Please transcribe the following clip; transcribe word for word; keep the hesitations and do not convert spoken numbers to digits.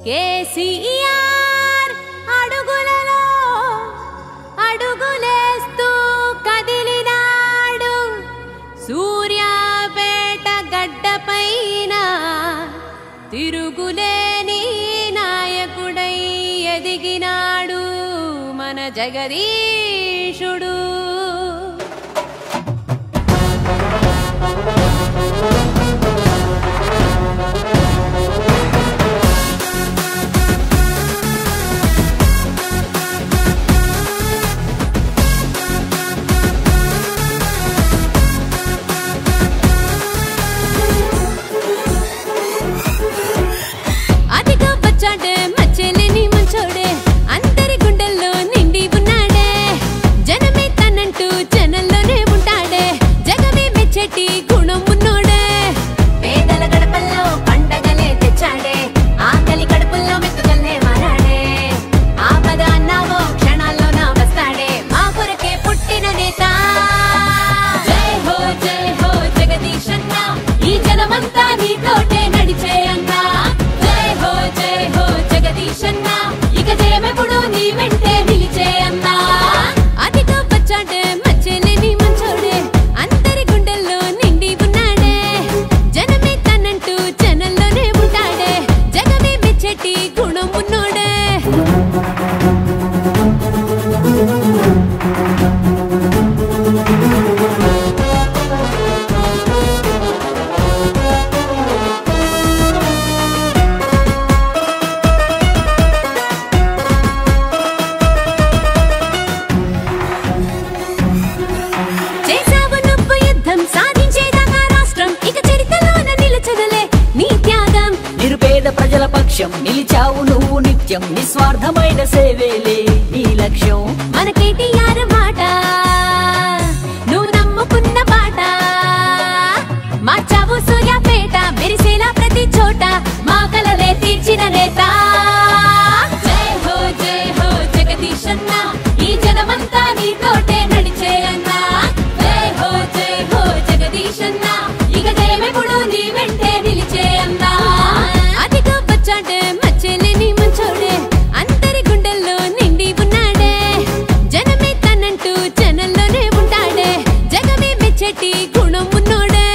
కేసీఆర్ అడుగులలో అడుగులేస్తూ కదిలినాడు సూర్యాపేట గడ్డపైన తిరుగులేని నాయకుడై ఎదిగినాడు మన జగదీశుడు. మచ్చలేని మంచోడే అందరి గుండెల్లో నిండి ఉన్నాడే జనమే తనంటూ జనంలోనే ఉంటాడే జగమే మెచ్చటి గుణం ఉన్నోడే పేదల గడపల్లో పండగలే తెచ్చాడే ఆకలి కడుపుల్లో మెతుకల్లే మారాడే ఆపద అన్నావో క్షణాల్లో నా వస్తాడే మా కొరకే పుట్టిన నేత. జై హో జై హో జగదీశన్న ఈ జనమంతా నీతోటే నడిచే అన్నా. ఇక జయమెప్పుడు నీ వెంటే నిలిచే అన్నా. అదిగా వచ్చాడే మచ్చలేని మంచోడే అందరి గుండెల్లో నిండి ఉన్నాడే జనమే తనంటూ జనంలోనే ఉంటాడే జగమే మెచ్చటి గుణం ఉన్నోడే. ప్రజల పక్షం నిలిచావు నువ్వు నిత్యం నిస్వార్థమైన సేవేలే నీ లక్ష్యం. మన కేటీఆర్ మాట నువ్వు నమ్ముకున్న బాట మార్చావు సూర్యాపేట మెరిసేలా ప్రతి చోట మా కలలే తీర్చిన నేత. జై హో జై హో జగదీశన్న ఈ జనమంతా నీతోటే నడిచే అన్నా. జై హో జై హో జగదీశన్న ఇక జయమెప్పుడు నీ వెంటే నిలిచే అన్నా. మచ్చలేని మంచోడే అందరి గుండెల్లో నిండి ఉన్నాడే జనమే తనంటూ జనంలోనే ఉంటాడే జగమే మెచ్చటి గుణం ఉన్నోడే.